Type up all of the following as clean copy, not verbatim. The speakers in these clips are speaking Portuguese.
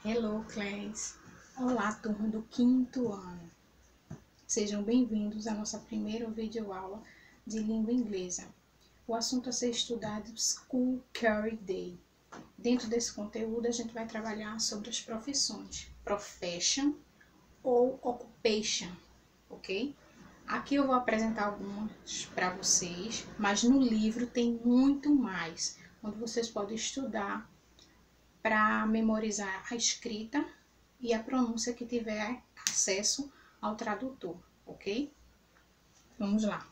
Hello, class! Olá, turma do 5º ano. Sejam bem-vindos à nossa primeira videoaula de língua inglesa. O assunto a ser estudado é School Career Day. Dentro desse conteúdo, a gente vai trabalhar sobre as profissões, profession ou occupation, ok? Aqui eu vou apresentar algumas para vocês, mas no livro tem muito mais, onde vocês podem estudar para memorizar a escrita e a pronúncia que tiver acesso ao tradutor, ok? Vamos lá.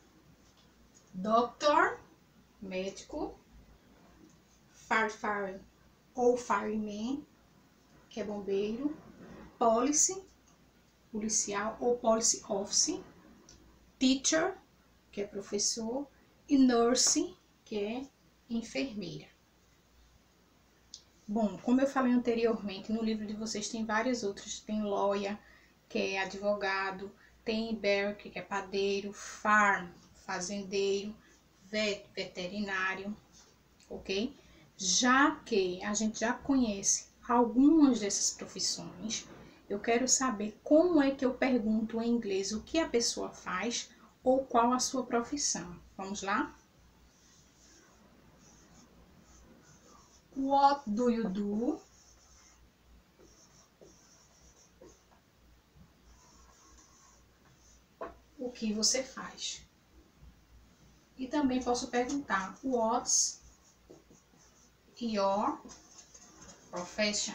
Doctor, médico. Firefighter ou fireman, que é bombeiro. Policy, policial ou policy officer. Teacher, que é professor. E nurse, que é enfermeira. Bom, como eu falei anteriormente, no livro de vocês tem várias outras. Tem lawyer, que é advogado, tem barrack, que é padeiro, farm, fazendeiro, veterinário, ok? Já que a gente já conhece algumas dessas profissões, eu quero saber como é que eu pergunto em inglês o que a pessoa faz ou qual a sua profissão. Vamos lá? What do you do? O que você faz? E também posso perguntar, what's your profession?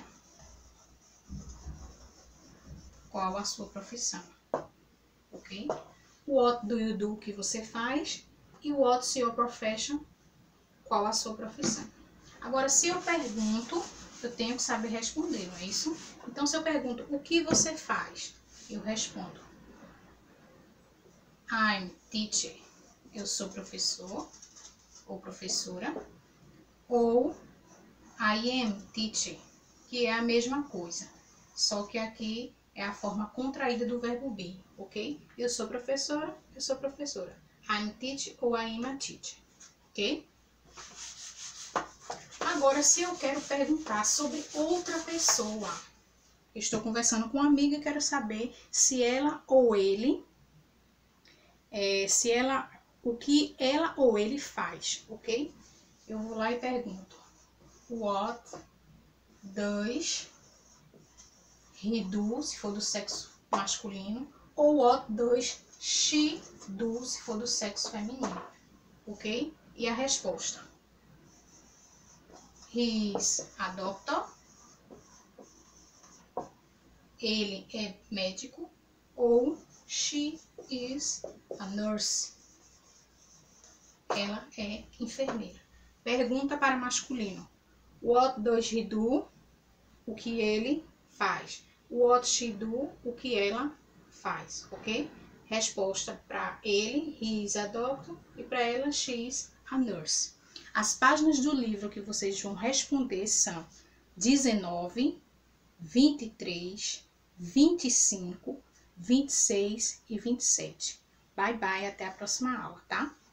Qual a sua profissão? Ok? What do you do? O que você faz? E what's your profession? Qual a sua profissão? Agora, se eu pergunto, eu tenho que saber responder, não é isso? Então, se eu pergunto, o que você faz? Eu respondo, I'm teacher. Eu sou professor ou professora. Ou I am teacher, que é a mesma coisa. Só que aqui é a forma contraída do verbo be, ok? Eu sou professora, eu sou professora. I'm teacher ou I am a teacher, ok? Agora, se eu quero perguntar sobre outra pessoa, estou conversando com uma amiga e quero saber se ela ou ele, o que ela ou ele faz, ok? Eu vou lá e pergunto, what does he do, se for do sexo masculino, ou what does she do, se for do sexo feminino, ok? E a resposta, he is a doctor, ele é médico, ou she is a nurse, ela é enfermeira. Pergunta para masculino, what does he do, o que ele faz. What she do, o que ela faz, ok? Resposta para ele, he is a doctor, e para ela, she is a nurse. As páginas do livro que vocês vão responder são 19, 23, 25, 26 e 27. Bye, bye, até a próxima aula, tá?